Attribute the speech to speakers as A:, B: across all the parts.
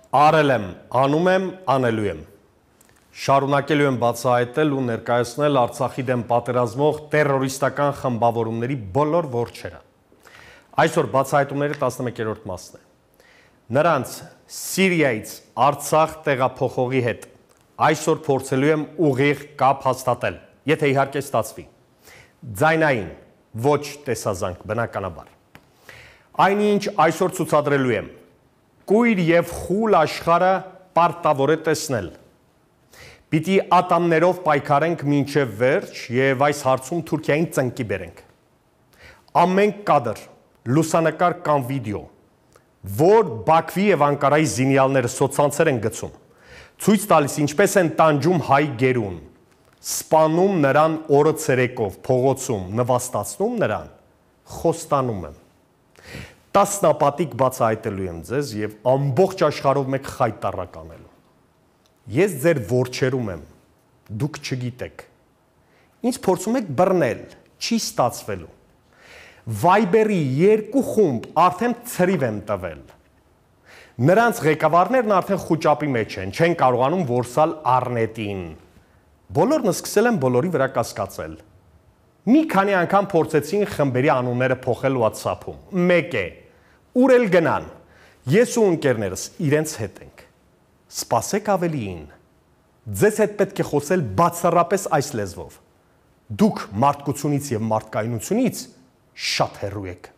A: Արել եմ, անում եմ, անելու եմ։ Շարունակելու եմ բացահայտել ու ներկայացնել Արցախի դեմ պատերազմող տերորիստական խմբավորումների բոլոր որջերը։ Այսօր բացահայտումների 11-րդ մասն է։ Նրանց Սիրիայից Արցախ տեղափոխողի հետ այսօր փորձելու եմ ուղիղ կապ հաստատել, եթե իհարկե ստացվի։ Ձայնային, ոչ տեսազանք, բնականաբար։ Այնինչ այսօր ցուցադրելու եմ, կույր և խուլ աշխարհը պարտավոր է տեսնել։ Պիտի ատամներով պայքարենք մինչև վերջ և այս հարցում Թուրքիային ծնկի բերենք։ Ամեն կադր, լուսանկար կամ վիդեո, որ Բաքվի և Անկարայի զինյալները սոցցանցեր են գցում, ցույց տալիս ինչպես են տանջում հայ գերուն, սպանում նրան օրը ցերեկով, փողոցում, նվաստացնում նրան, խոստանում եմ։ Տասնապատիկ բացահայտելու եմ ձեզ և ամբողջ աշխարհով մեկ խայտառակ անելու։ Ես ձեր որջերում եմ, դուք չգիտեք։ Ինձ փորձում եք բռնել, չի ստացվելու։ Viber-ի 2 խումբ արդեն ցրիվ եմ տվել։ Նրանց ղեկավարներն արդեն խուճապի մեջ են, չեն կարողանում որսալ առնետին։ Բոլորն սկսել են բոլորի վրա կասկածել։ Մի քանի անգամ փորձեցին խմբերի անունները փոխել WhatsApp-ում։ Մեկ է, ուր էլ գնան, ես ու ընկերներս իրենց հետ ենք։ Սպասեք ավելիին։ Ձեզ հետ պետք է խոսել բացառապես այս լեզվով։ Դուք մարդկությունից և մարդկայնությունից շատ հեռու եք։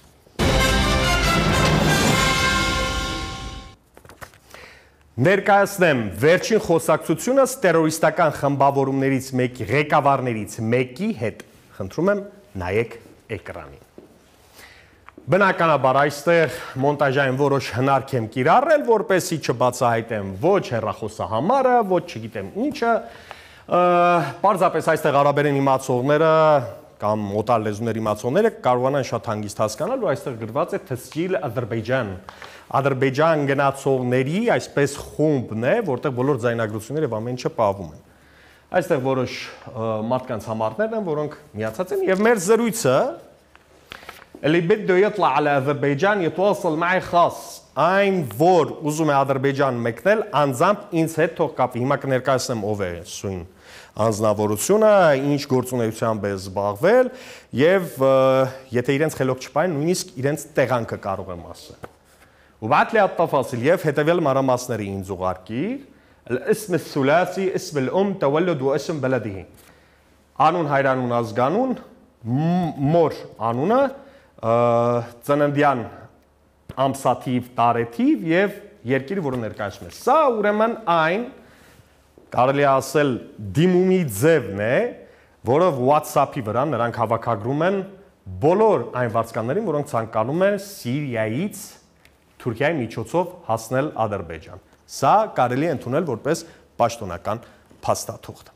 A: Ներկայացնեմ վերջին խոսակցությունս տերորիստական խմբավորումներից մեկի ղեկավարներից մեկի հետ։ Խնդրում եմ նայեք էկրանին։ Բնականաբար այստեղ մոնտաժային որոշ հնարք եմ կիրառել, որպեսզի չբացահայտեմ ոչ հեռախոսահամարը, ոչ չգիտեմ ինչը, պարզապես այստեղ արաբերեն իմացողները կամ օտար լեզուներ իմացողները կարողանան շատ հանգիստ հասկանալ, որ այստեղ գրված է Թսկիլ Ադրբեջան։ Ադրբեջան գնացողների այսպես խումբն է, որտեղ բոլոր ձայնագրությունները եւ ամեն ինչը պահվում են։ Այստեղ որոշ մարդկանց համարներն են, որոնք միացած են եւ մեր զրույցը اللي بده يطلع على أذربيجان يتواصل معي خاص այն որ ուզում է Ադրբեջան մեկնել անձամբ ինձ հետ թող կապի հիմա կներկայացնեմ ով է սույն անձնավորությունը ինչ գործունեությամբ է զբաղվել եւ եթե իրենց խելոք չպային նույնիսկ իրենց տեղանքը կարող եմ ասել وبعت لي التفاصيل եւ հետեւյալ մանրամասները ինձ ուղարկիր الاسم الثلاثي اسم الام تولد واسم بلده անուն հայրանուն ազգանուն մոր անունը ծննդյան ամսաթիվ, տարեթիվ եւ երկիրը, որը ներկայացնում է։ Սա ուրեմն այն կարելի է ասել դիմումի ձևն է, որը WhatsApp-ի վրա նրանք հավաքագրում են բոլոր այն վարձկաններին, որոնք ցանկանում են Սիրիայից Թուրքիայի միջոցով հասնել Ադրբեջան։ Սա կարելի է ընդունել որպես պաշտոնական փաստաթուղթ։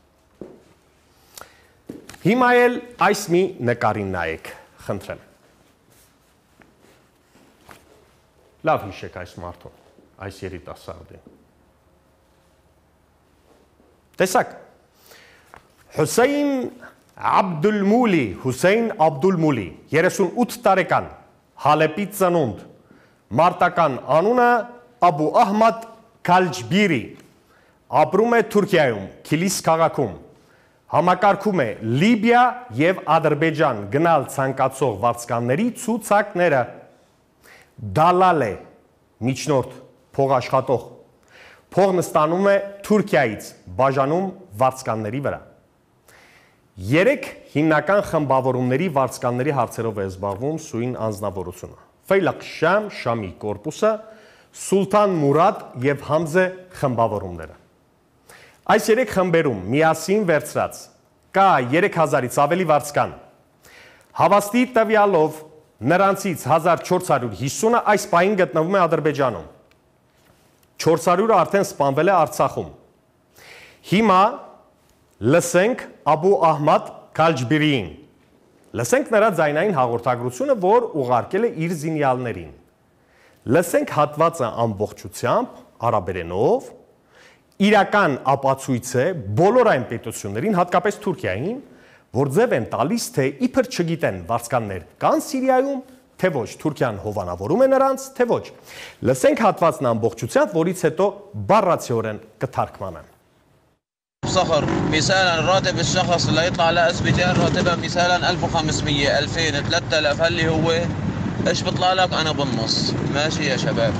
A: Հիմա էլ այս մի նկարին նայեք, խնդրեմ։ Լավ հիշեք այս մարդուն, այս երիտասարդին։ Տեսակ, Հուսեյն Աբդուլմուլի, Հուսեյն Աբդուլմուլի, 38 տարեկան, Հալեպի ծնունդ, մարտական անունը Աբու Ահմադ Քալջբիրի, ապրում է Թուրքիայում, Քիլիս քաղաքում, համակարգում է Լիբիա և Ադրբեջան գնալ ցանկացող վարձկանների ցուցակները, դալալ է միջնորդ փողաշխատող, փողն ստանում է Թուրքիայից, բաժանում վարձկանների վրա։ 3 հիմնական խմբավորումների վարձկանների հարցերով է զբաղվում սույն անձնավորությունը։ Ֆեյլախ Շամ, Շամի կորպուսը, Սուլտան Մուրադ և Համզե խմբավորումները։ Այս 3 խմբերում միասին վերցրած կա 3000-ից ավելի վարձկան։ Հավաստի տվյալով նրանցից 1450-ը այս պահին գտնվում է Ադրբեջանում։ 400-ը արդեն սպանվել է Արցախում։ Հիմա լսենք Աբու Ահմադ Քալջբիրիին։ Լսենք նրա ձայնային հաղորդագրությունը, որ ուղարկել է իր զինյալներին։ Լսենք հատվածը ամբողջությամբ արաբերենով, իրական ապացույց է բոլոր այն պետություններին, հատկապես Թուրքիային, որ ձև են տալիս, թե իբր չգիտեն վարձկաններ կան Սիրիայում, թե ոչ Թուրքիան հովանավորում է նրանց, թե ոչ։ Լսենք հատվածն ամբողջությամբ, որից հետո բառացիորեն կթարգմանեմ։
B: صخر مثالا راتب الشخص اللي يطلع على اسبيجار راتبه مثالا 1500 2000 3000 اللي هو ايش بيطلع لك انا بالنص ماشي يا شباب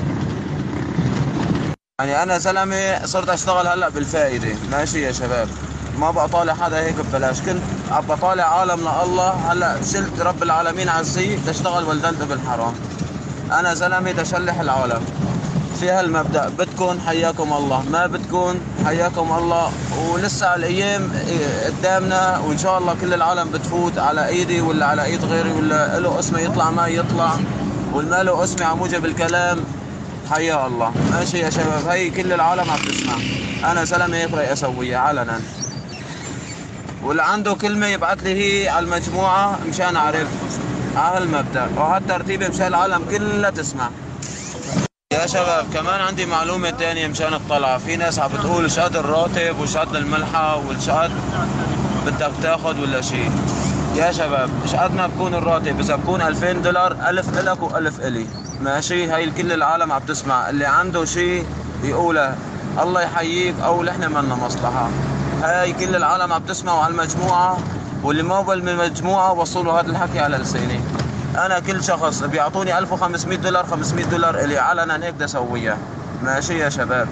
B: يعني انا زلمه صرت اشتغل هلا بالفائده ماشي يا شباب ما بقى طالع حدا هيك ببلاش كنت عم بطالع عالم لله هلا شلت رب العالمين عزي تشتغل ولدنت بالحرام انا زلمه تشلح العالم في هالمبدأ بدكم حياكم الله ما بدكم حياكم الله ولسه الايام قدامنا وان شاء الله كل العالم بتفوت على ايدي ولا على ايد غيري ولا له اسمه يطلع ما يطلع والما له اسمه على موجب الكلام حيا الله ماشي يا شباب هي كل العالم عم تسمع انا زلمه هيك راح اسويها علنا واللي عنده كلمه يبعث لي هي على المجموعه مشان اعرف على هالمبدأ وهالترتيب مشان العالم كلها تسمع يا شباب كمان عندي معلومة تانية مشان الطلعة في ناس عم بتقول شقد الراتب وشقد الملحة والشقد بدك تاخد ولا شيء يا شباب شقد ما بكون الراتب إذا بكون $2000 ألف إلك وألف إلي ماشي هاي كل العالم عم تسمع اللي عنده شيء يقوله الله يحييك أو نحن منا مصلحة هاي كل العالم عم تسمع على المجموعة واللي ما بل من المجموعة وصلوا هذا الحكي على لساني أنا كل شخص بيعطوني $1500 $500 إلي علنا هيك بدي أسويها ماشي يا شباب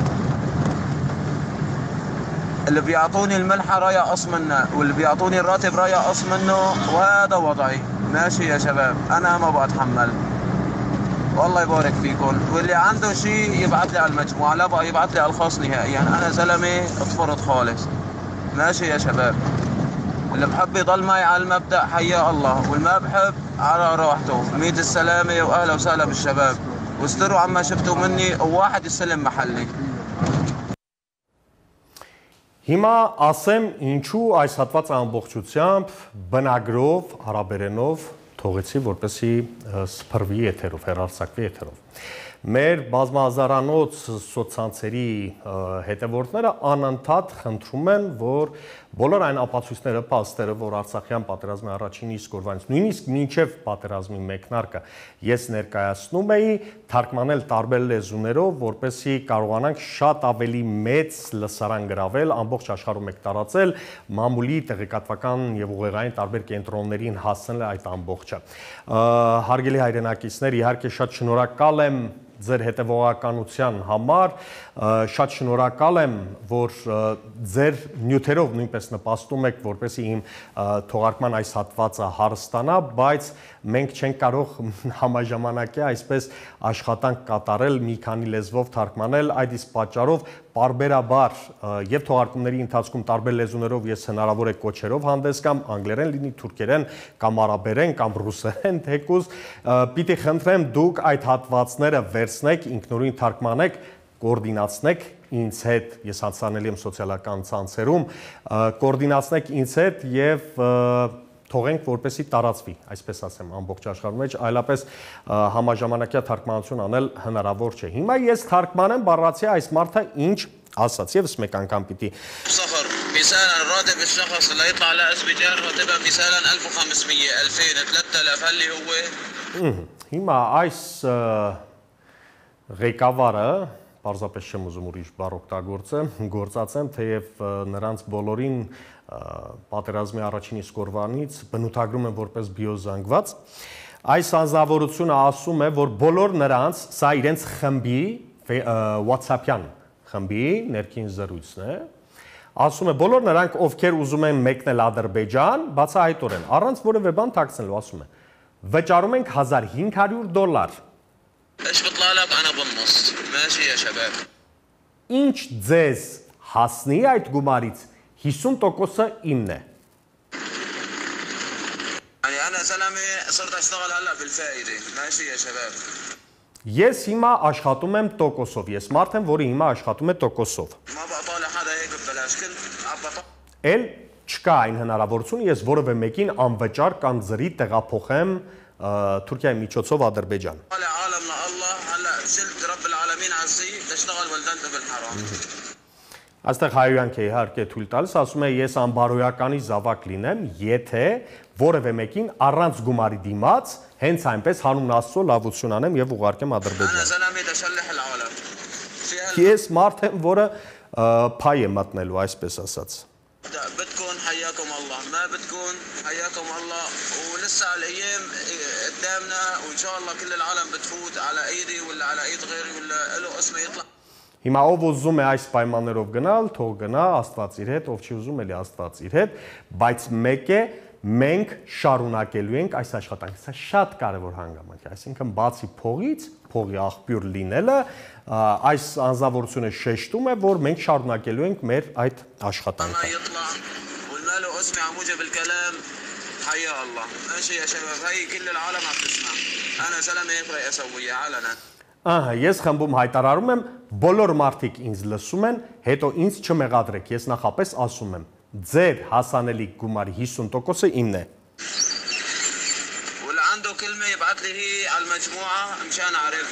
B: اللي بيعطوني الملحة رايح قص منها واللي بيعطوني الراتب رايح قص منه وهذا وضعي ماشي يا شباب أنا ما بتحمل والله يبارك فيكم واللي عنده شيء يبعث لي على المجموعة لا بقى يبعث لي على الخاص نهائيا يعني أنا زلمة اطفرت خالص ماشي يا شباب اللي بحب يضل معي على المبدأ حيا الله والما بحب على راحته ميت السلامة وأهلا وسهلا بالشباب واستروا عما شفتوا مني وواحد يسلم محلي
A: Հիմա ասեմ ինչու այս հատված ամբողջությամբ բնագրով, հարաբերենով թողեցի, որպեսզի սփռվի եթերով, հեռարձակվի եթերով։ Մեր բազմահազարանոց սոցցանցերի հետևորդները անընդհատ խնդրում են, որ բոլոր այն ապացույցները, փաստերը, որ Արցախյան պատերազմի առաջին իսկ օրվանից, նույնիսկ մինչև պատերազմի մեկնարկը ես ներկայացնում էի, թարգմանել տարբեր լեզուներով, որպեսզի կարողանանք շատ ավելի մեծ լսարան գրավել, ամբողջ աշխարհում եք տարածել, մամուլի տեղեկատվական եւ ուղեղային տարբեր կենտրոններին հասցնել այդ ամբողջը։ Հարգելի հայրենակիցներ, իհարկե շատ շնորհակալ եմ ձեր հետևողականության համար, շատ շնորհակալ եմ, որ ձեր նյութերով նույնպես նպաստում եք, որպեսզի իմ թողարկման այս հատվածը հարստանա, բայց մենք չենք կարող համաժամանակի այսպես աշխատանք կատարել, մի քանի լեզվով թարգմանել, այդ իսկ պատճառով պարբերաբար եւ թողարկումների ընթացքում տարբեր լեզուներով ես հնարավոր է կոչերով հանդես կամ անգլերեն լինի, թուրքերեն կամ արաբերեն կամ ռուսերեն թեկուզ, պիտի խնդրեմ դուք այդ հատվածները վերցնեք, ինքնուրույն թարգմանեք, կոորդինացնեք ինձ հետ, ես հանձնարարել եմ սոցիալական ցանցերում, կոորդինացնեք ինձ հետ եւ թողենք, որպեսզի տարածվի, այսպես ասեմ, ամբողջ աշխարհում մեջ, այլապես համաժամանակյա թարգմանություն անել հնարավոր չէ։ Հիմա ես թարգմանեմ բառացի այս մարդը ինչ ասաց, եւս մեկ անգամ պիտի
B: صخر مثالا راتب الشخص اللي يطلع على اسبيجار راتبه مثالا 1500 2000 3000 اللي هو
A: Հիմա այս ղեկավարը պարզապես չեմ ուզում ուրիշ բառ օգտագործեմ, գործածեմ, թեև նրանց բոլորին պատերազմի առաջին իսկ օրվանից բնութագրում են որպես բիոզանգված։ Այս անձնավորությունը ասում է, որ բոլոր նրանց, սա իրենց խմբի WhatsApp-յան խմբի ներքին զրույցն է, ասում է բոլոր նրանք, ովքեր ուզում են մեկնել Ադրբեջան, բացահայտորեն, առանց որևէ բան թաքցնելու, ասում է, վճարում ենք $1500
B: ايش بيطلع لك انا بالنص ماشي يا شباب
A: Ինչ ձեզ հասնի այդ գումարից 50%-ը իմն է
B: يعني انا زلمه صرت اشتغل هلا بالفائده ماشي يا شباب
A: Ես հիմա աշխատում եմ տոկոսով, ես մարդ եմ, որը հիմա աշխատում է տոկոսով։
B: ما بقى طالع حدا هيك ببلاش كنت عم
A: Էլ չկա այն հնարավորություն, ես որևէ մեկին անվճար կամ զրի տեղափոխեմ Թուրքիայի միջոցով Ադրբեջան։
B: طالع عالم لله هلا شلت رب العالمين عزي تشتغل ولدنت بالحرام
A: Այստեղ հայրենիք է իհարկե թույլ տալիս, ասում է ես անբարոյականի զավակ լինեմ, եթե որևէ մեկին առանց գումարի դիմաց Հենց այնպես հանուն Աստծո լավություն անեմ եւ ուղարկեմ
B: أنا
A: Ադրբեջան։
B: زلمة تشلح العالم
A: Ես մարդ եմ, որը փայ է մտնելու, այսպես ասած։
B: بتكون حياكم الله ما بتكون حياكم الله ولسه الايام قدامنا وان شاء الله كل العالم بتفوت على ايدي ولا على ايد غيري ولا له اسمه يطلع
A: Հիմա ով ուզում է այս պայմաններով գնալ, թող գնա Աստված իր հետ, ով չի ուզում էլի Աստված իր հետ, բայց մեկ է մենք շարունակելու ենք այս աշխատանքը։ Սա շատ կարևոր հանգամանք է, այսինքն բացի փողից, փողի աղբյուր լինելը, այս անձնավորությունը շեշտում է, որ մենք շարունակելու ենք մեր այդ աշխատանքը։
B: يطلع والما له اسمه عموجه بالكلام حيا الله ماشي يا شباب هي كل العالم عم تسمع انا زلمه هيك راح اسويها علنا
A: Ահա, ես խմբում հայտարարում եմ, բոլոր մարդիկ ինձ լսում են, հետո ինձ չմեղադրեք, ես նախապես ասում եմ, ձեր հասանելիք գումարի 50%-ը իմն է։
B: واللي عنده كلمه يبعث لي هي على المجموعه مشان اعرف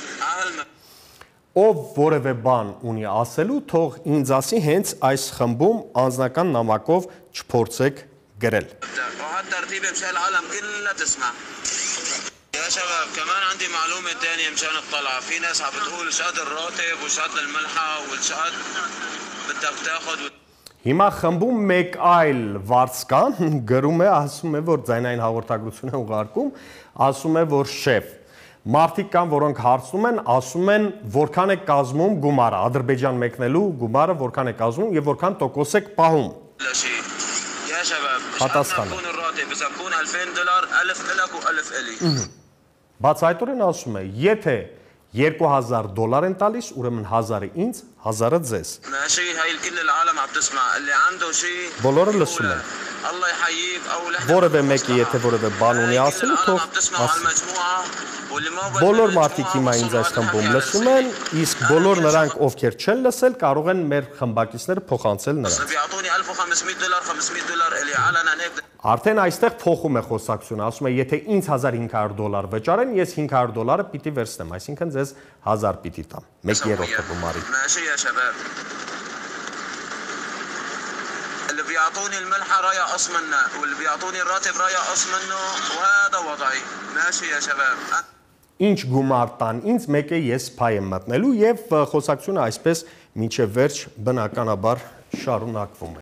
A: Ով որևէ բան ունի ասելու, թող ինձ ասի հենց այս խմբում անձնական նամակով չփորձեք գրել։
B: وهالترتيب مشان العالم كلها تسمع يا شباب كمان عندي معلومة تانية مشان الطلعة في ناس عم بتقول شقد الراتب وشقد الملحة والشقد بدك تاخذ
A: Հիմա խմբում մեկ այլ վարձկան գրում է, ասում է, որ ձայնային հաղորդագրություն է ուղարկում, ասում է, որ շեֆ Մարդիկ կան, որոնք հարցնում են, ասում են, որքան է կազմում գումարը, Ադրբեջան մեկնելու գումարը որքան է կազմում եւ որքան տոկոս եք պահում։
B: يا شباب بكون الراتب اذا بكون $2000 1000 لك و1000 الي
A: Բացայտորեն ասում է, եթե $2000 են տալիս, ուրեմն 1000-ը ինձ, 1000-ը ձեզ։
B: ماشي هاي كل العالم عم تسمع اللي عنده شيء
A: Բոլորը լսում են։
B: الله يحييك او
A: Որևէ մեկը եթե որևէ բան ունի ասելու, թող ասի։ Բոլոր մարդիկ հիմա ինձ այս խմբում լսում են, իսկ բոլոր նրանք, ովքեր չեն լսել, կարող են մեր խմբակիցները փոխանցել նրանց։
B: بيعطوني $1500 $500 الي علنا هيك
A: Արդեն այստեղ փոխում է խոսակցությունը, ասում է, եթե ինձ $1500 վճարեն, ես $500 պիտի վերցնեմ, այսինքն ձեզ 1000 պիտի տամ։ 1/3 գումարի։
B: ماشي يا شباب اللي بيعطوني الملحة رايح منه واللي بيعطوني الراتب رايح منه وهذا وضعي ماشي يا شباب
A: Ինչ գումար տան, ինձ մեկ է ես փայ եմ մտնելու եւ խոսակցությունը այսպես մինչեւ վերջ բնականաբար շարունակվում է։